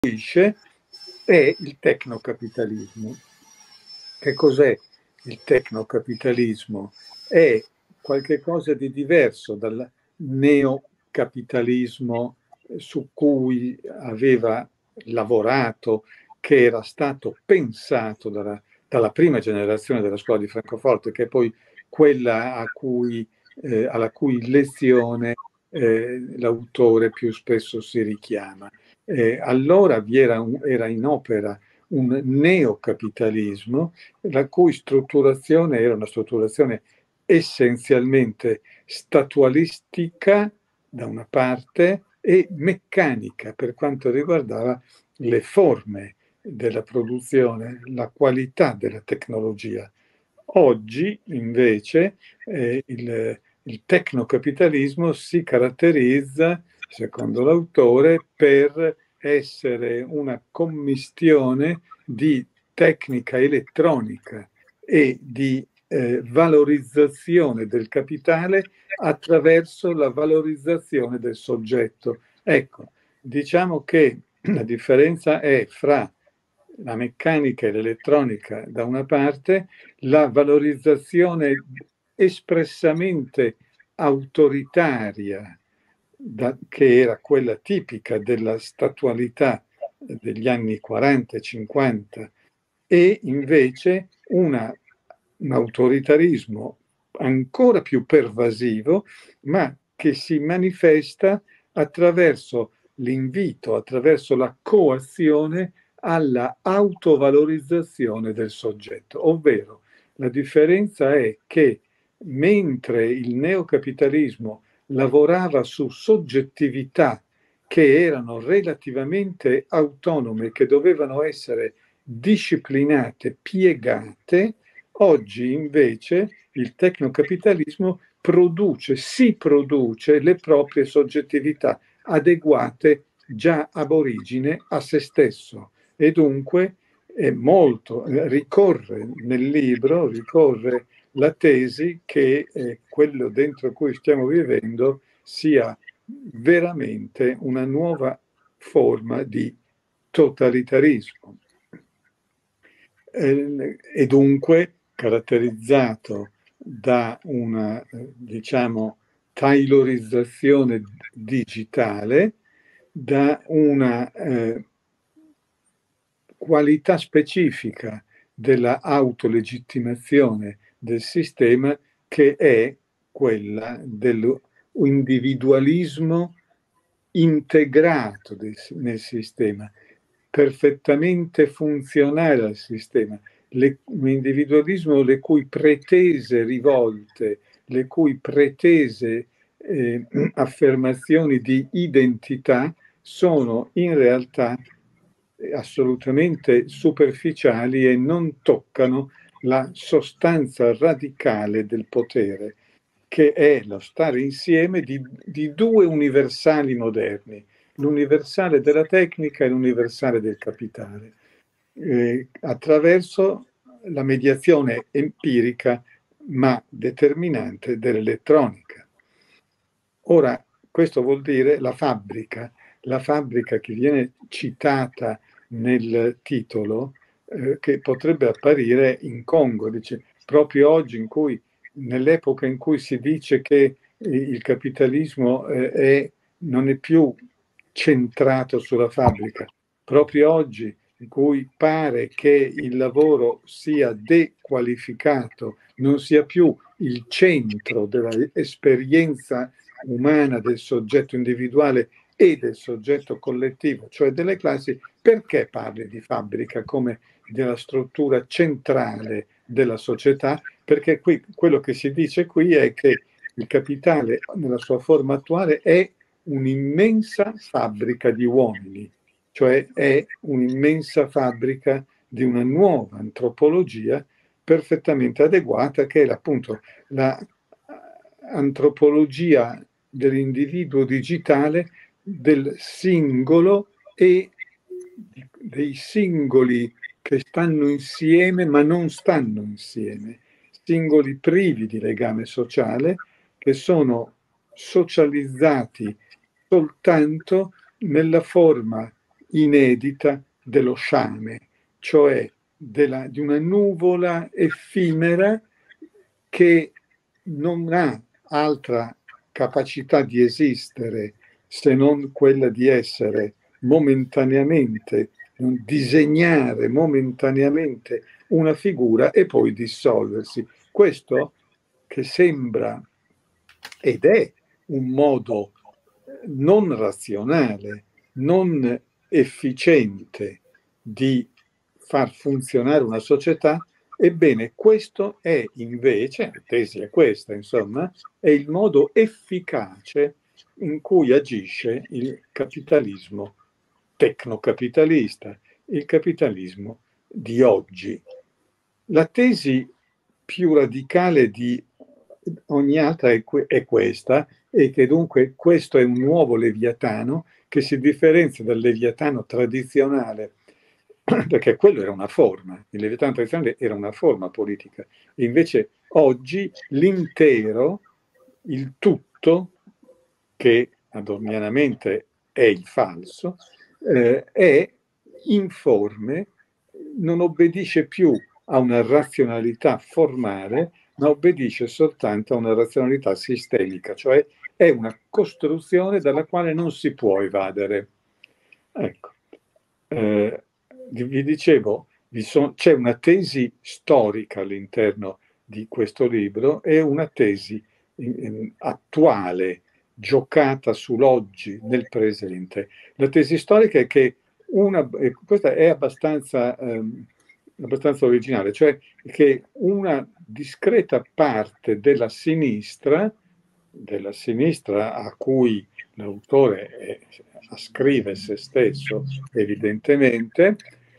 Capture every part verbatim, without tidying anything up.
è il tecnocapitalismo. Che cos'è il tecnocapitalismo? È qualche cosa di diverso dal neocapitalismo su cui aveva lavorato, che era stato pensato dalla, dalla prima generazione della scuola di Francoforte, che è poi quella a cui, eh, alla cui lezione eh, l'autore più spesso si richiama. Eh, allora vi era, un, era in opera un neocapitalismo la cui strutturazione era una strutturazione essenzialmente statualistica da una parte e meccanica per quanto riguardava le forme della produzione, la qualità della tecnologia. Oggi invece eh, il, il tecnocapitalismo si caratterizza, secondo l'autore, per essere una commistione di tecnica elettronica e di eh, valorizzazione del capitale attraverso la valorizzazione del soggetto. Ecco, diciamo che la differenza è fra la meccanica e l'elettronica da una parte, la valorizzazione espressamente autoritaria da, che era quella tipica della statualità degli anni quaranta e cinquanta e invece una, un autoritarismo ancora più pervasivo, ma che si manifesta attraverso l'invito, attraverso la coazione alla autovalorizzazione del soggetto, ovvero la differenza è che mentre il neocapitalismo lavorava su soggettività che erano relativamente autonome, che dovevano essere disciplinate, piegate, oggi invece il tecnocapitalismo produce, si produce le proprie soggettività adeguate già ab origine a se stesso e dunque è molto, ricorre nel libro, ricorre la tesi che eh, quello dentro cui stiamo vivendo sia veramente una nuova forma di totalitarismo eh, e dunque caratterizzato da una, eh, diciamo, taylorizzazione digitale, da una eh, qualità specifica della autolegittimazione del sistema che è quella dell'individualismo integrato del, nel sistema, perfettamente funzionale al sistema, le, un individualismo le cui pretese rivolte, le cui pretese eh, affermazioni di identità sono in realtà assolutamente superficiali e non toccano la sostanza radicale del potere, che è lo stare insieme di, di due universali moderni, l'universale della tecnica e l'universale del capitale, eh, attraverso la mediazione empirica ma determinante dell'elettronica. Ora, questo vuol dire la fabbrica, la fabbrica che viene citata nel titolo, eh, che potrebbe apparire incongrua, dice proprio oggi in cui, nell'epoca in cui si dice che il capitalismo eh, è, non è più centrato sulla fabbrica, proprio oggi in cui pare che il lavoro sia dequalificato, non sia più il centro dell'esperienza umana del soggetto individuale e del soggetto collettivo, cioè delle classi, perché parli di fabbrica come della struttura centrale della società? Perché qui quello che si dice qui è che il capitale nella sua forma attuale è un'immensa fabbrica di uomini, cioè è un'immensa fabbrica di una nuova antropologia perfettamente adeguata che è appunto la antropologia dell'individuo digitale, del singolo e dei singoli che stanno insieme ma non stanno insieme, singoli privi di legame sociale che sono socializzati soltanto nella forma inedita dello sciame, cioè della, di una nuvola effimera che non ha altra capacità di esistere se non quella di essere momentaneamente, disegnare momentaneamente una figura e poi dissolversi. Questo che sembra ed è un modo non razionale, non efficiente di far funzionare una società, ebbene questo è invece, la tesi è questa insomma, è il modo efficace in cui agisce il capitalismo tecnocapitalista, il capitalismo di oggi. La tesi più radicale di ogni altra è, que- è questa, e che dunque questo è un nuovo Leviatano che si differenzia dal Leviatano tradizionale, perché quello era una forma, il Leviatano tradizionale era una forma politica, e invece oggi l'intero, il tutto, che adornianamente è il falso, eh, è informe, non obbedisce più a una razionalità formale, ma obbedisce soltanto a una razionalità sistemica, cioè è una costruzione dalla quale non si può evadere. Ecco, eh, vi dicevo, vi son, c'è una tesi storica all'interno di questo libro e una tesi in, in, attuale, giocata sull'oggi, nel presente. La tesi storica è che una, eh, questa è abbastanza, ehm, abbastanza originale, cioè che una discreta parte della sinistra, della sinistra a cui l'autore è, ascrive se stesso evidentemente,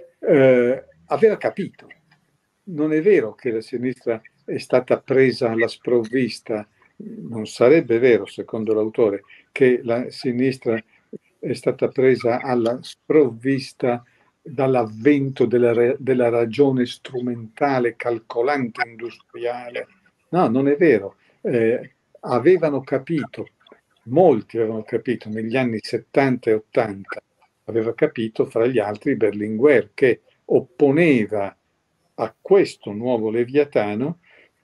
eh, aveva capito. Non è vero che la sinistra è stata presa alla sprovvista, non sarebbe vero, secondo l'autore, che la sinistra è stata presa alla sprovvista dall'avvento della, della ragione strumentale, calcolante, industriale. No, non è vero. Eh, avevano capito, molti avevano capito negli anni settanta e ottanta, aveva capito fra gli altri Berlinguer, che opponeva a questo nuovo Leviatano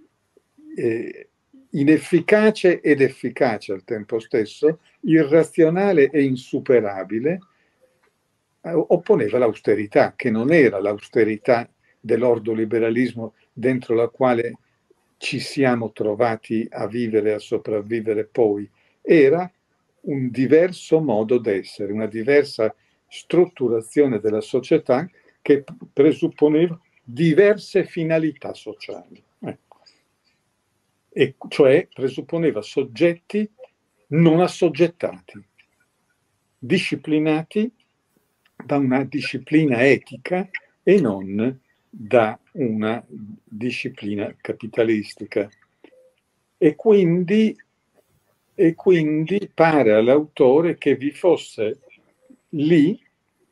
eh, inefficace ed efficace al tempo stesso, irrazionale e insuperabile, eh, opponeva l'austerità, che non era l'austerità dell'ordoliberalismo dentro la quale ci siamo trovati a vivere e a sopravvivere poi, era un diverso modo d'essere, una diversa strutturazione della società che presupponeva diverse finalità sociali. Ecco. E cioè presupponeva soggetti non assoggettati, disciplinati da una disciplina etica e non da una disciplina capitalistica. E quindi, e quindi pare all'autore che vi fosse lì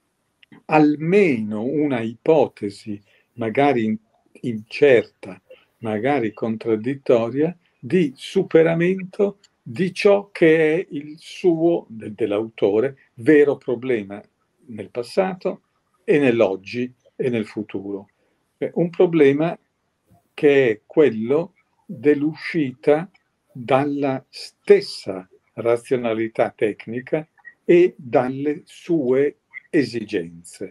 almeno una ipotesi, magari incerta, magari contraddittoria, di superamento di ciò che è il suo, dell'autore, vero problema nel passato e nell'oggi e nel futuro. Un problema che è quello dell'uscita dalla stessa razionalità tecnica e dalle sue esigenze.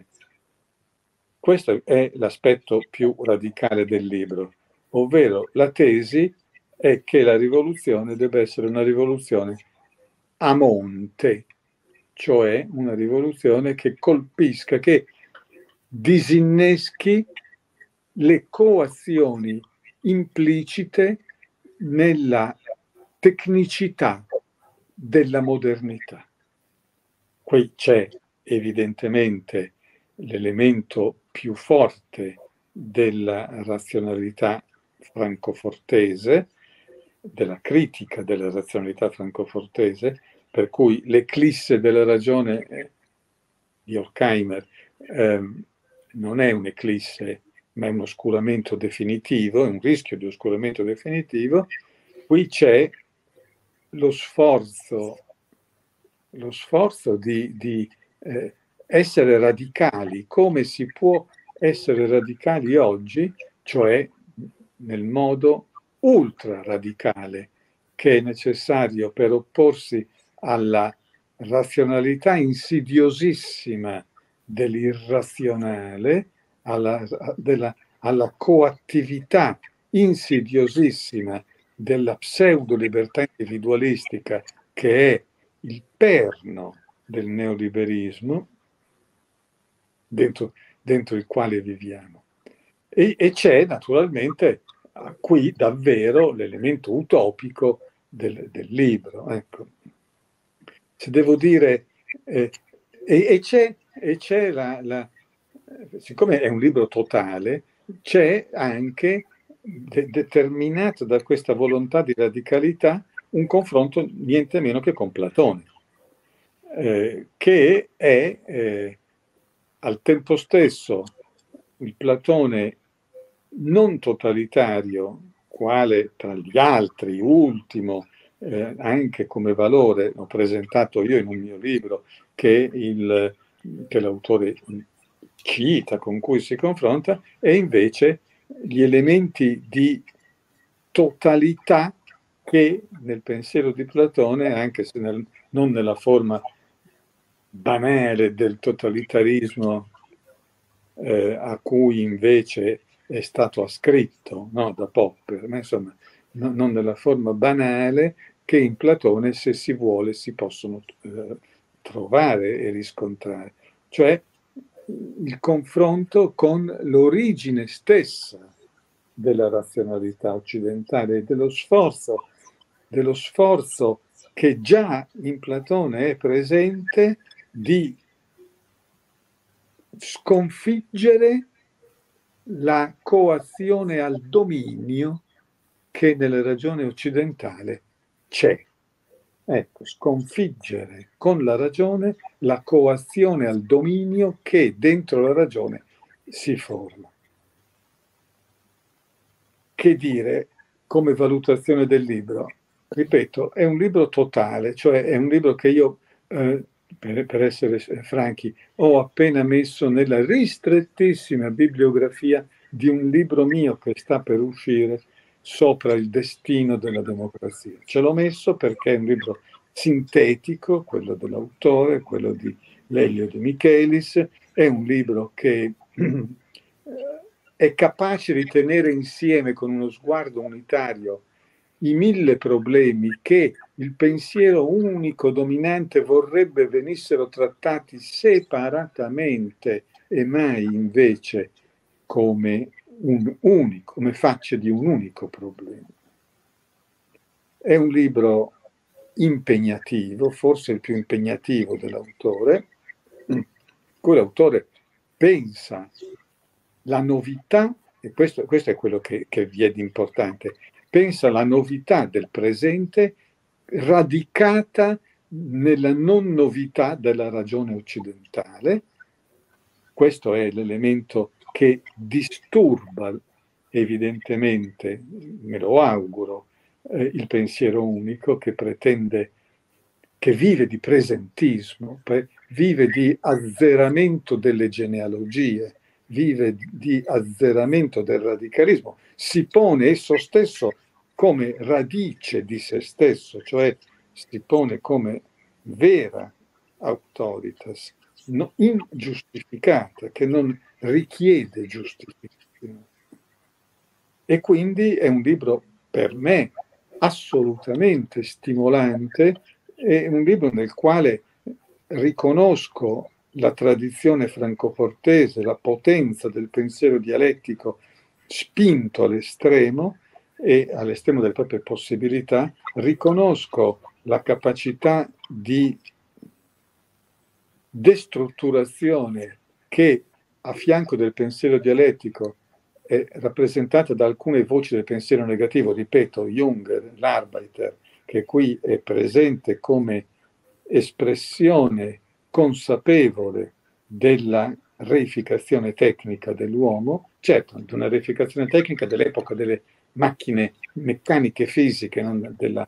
Questo è l'aspetto più radicale del libro, ovvero la tesi è che la rivoluzione deve essere una rivoluzione a monte, cioè una rivoluzione che colpisca, che disinneschi le coazioni implicite nella tecnicità della modernità. Qui c'è evidentemente l'elemento più forte della razionalità francofortese, della critica della razionalità francofortese, per cui l'eclisse della ragione di Horkheimer ehm, non è un'eclisse, ma è un oscuramento definitivo, è un rischio di oscuramento definitivo. Qui c'è lo sforzo, lo sforzo di, di eh, essere radicali, come si può essere radicali oggi, cioè nel modo ultra radicale che è necessario per opporsi alla razionalità insidiosissima dell'irrazionale, alla, della, alla coattività insidiosissima della pseudo-libertà individualistica che è il perno del neoliberismo dentro, dentro il quale viviamo. E, e c'è naturalmente qui davvero l'elemento utopico del, del libro. Ecco. Se devo dire, eh, e, e c'è, e c'è la, la, siccome è un libro totale, c'è anche de- determinato da questa volontà di radicalità un confronto niente meno che con Platone, eh, che è eh, al tempo stesso il Platone non totalitario, quale tra gli altri, ultimo, eh, anche come valore, ho presentato io in un mio libro, che, il, che l'autore cita, con cui si confronta, e invece gli elementi di totalità che nel pensiero di Platone, anche se nel, non nella forma banale del totalitarismo eh, a cui invece è stato ascritto, no, da Popper, ma insomma no, non nella forma banale che in Platone, se si vuole, si possono eh, trovare e riscontrare, cioè il confronto con l'origine stessa della razionalità occidentale e dello sforzo, dello sforzo che già in Platone è presente di sconfiggere la coazione al dominio che nella ragione occidentale c'è. Ecco, sconfiggere con la ragione la coazione al dominio che dentro la ragione si forma. Che dire come valutazione del libro? Ripeto, è un libro totale, cioè è un libro che io, eh, per, per essere franchi, ho appena messo nella ristrettissima bibliografia di un libro mio che sta per uscire sopra il destino della democrazia. Ce l'ho messo perché è un libro sintetico, quello dell'autore, quello di Lelio De Michelis, è un libro che è capace di tenere insieme con uno sguardo unitario i mille problemi che il pensiero unico dominante vorrebbe venissero trattati separatamente e mai invece come un unico, come facce di un unico problema. È un libro impegnativo, forse il più impegnativo dell'autore, cui l'autore pensa la novità, e questo, questo è quello che, che vi è di importante, pensa la novità del presente radicata nella non novità della ragione occidentale. Questo è l'elemento che disturba evidentemente, me lo auguro, eh, il pensiero unico che pretende, che vive di presentismo, vive di azzeramento delle genealogie, vive di azzeramento del radicalismo, si pone esso stesso come radice di se stesso, cioè si pone come vera autoritas, no, ingiustificata, che non richiede giustificazione. E quindi è un libro per me assolutamente stimolante, è un libro nel quale riconosco la tradizione francofortese, la potenza del pensiero dialettico spinto all'estremo e all'estremo delle proprie possibilità, riconosco la capacità di destrutturazione che a fianco del pensiero dialettico è rappresentata da alcune voci del pensiero negativo, ripeto, Junger, l'Arbeiter, che qui è presente come espressione consapevole della reificazione tecnica dell'uomo, certo, di una reificazione tecnica dell'epoca delle macchine meccaniche fisiche, non della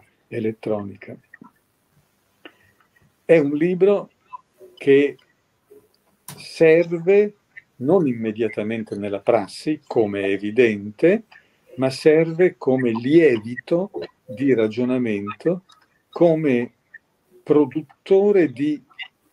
elettronica. È un libro che serve non immediatamente nella prassi, come è evidente, ma serve come lievito di ragionamento, come produttore di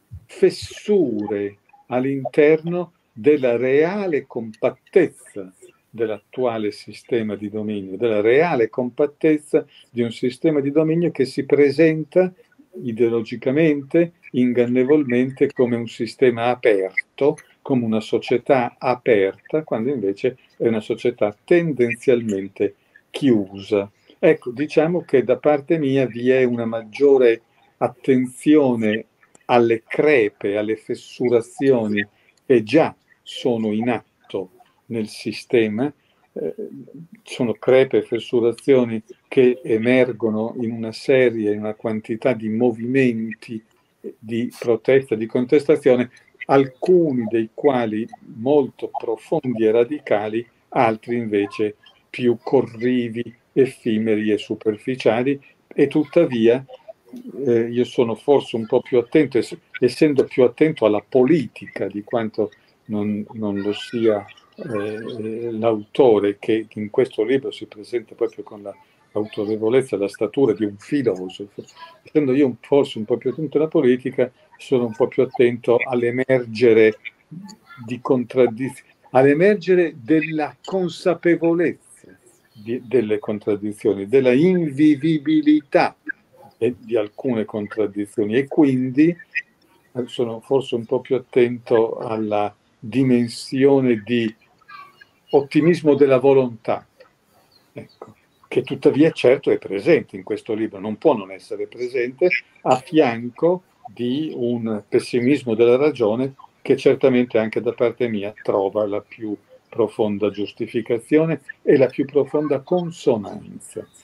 fessure all'interno della reale compattezza dell'attuale sistema di dominio, della reale compattezza di un sistema di dominio che si presenta ideologicamente, ingannevolmente, come un sistema aperto, come una società aperta, quando invece è una società tendenzialmente chiusa. Ecco, diciamo che da parte mia vi è una maggiore attenzione alle crepe, alle fessurazioni che già sono in atto nel sistema, eh, sono crepe e fessurazioni che emergono in una serie, in una quantità di movimenti di protesta, di contestazione, alcuni dei quali molto profondi e radicali, altri invece più corrivi, effimeri e superficiali, e tuttavia eh, io sono forse un po' più attento, essendo più attento alla politica di quanto non, non lo sia eh, l'autore, che in questo libro si presenta proprio con la autorevolezza e la statura di un filosofo. Essendo io forse un po' più attento alla politica, sono un po' più attento all'emergere di contraddizioni, all'emergere della consapevolezza di, delle contraddizioni, della invivibilità di alcune contraddizioni, e quindi sono forse un po' più attento alla dimensione di ottimismo della volontà, ecco, che tuttavia certo è presente in questo libro, non può non essere presente, a fianco di un pessimismo della ragione che certamente anche da parte mia trova la più profonda giustificazione e la più profonda consonanza